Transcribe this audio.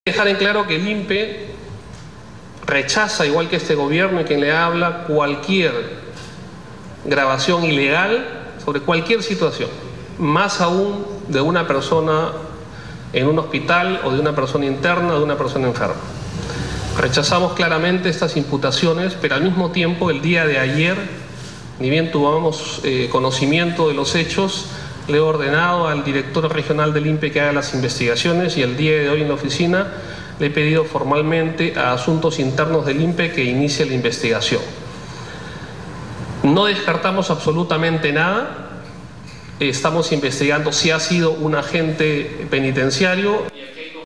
Dejar en claro que el INPE rechaza, igual que este gobierno y quien le habla, cualquier grabación ilegal sobre cualquier situación, más aún de una persona en un hospital o de una persona interna o de una persona enferma. Rechazamos claramente estas imputaciones, pero al mismo tiempo el día de ayer, ni bien tuvimos conocimiento de los hechos, le he ordenado al director regional del INPE que haga las investigaciones y el día de hoy en la oficina le he pedido formalmente a Asuntos Internos del INPE que inicie la investigación. No descartamos absolutamente nada, estamos investigando si ha sido un agente penitenciario.